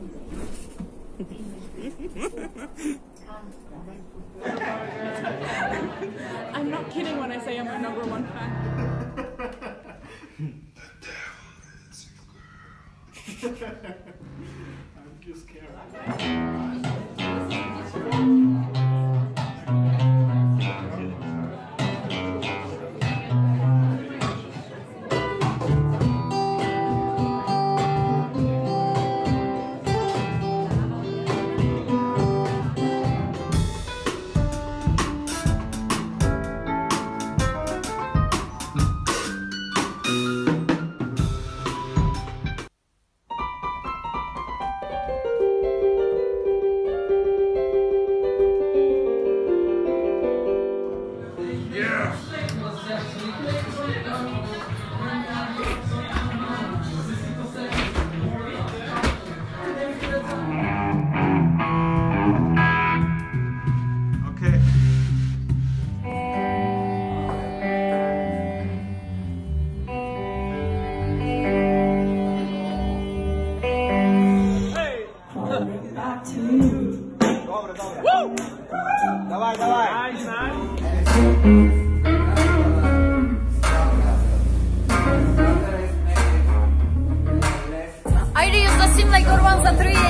I'm not kidding when I say I'm your #1 fan. The devil is a girl. I'm just scared. Давай, давай. Ayrı yüzde simle kurban satırıyor.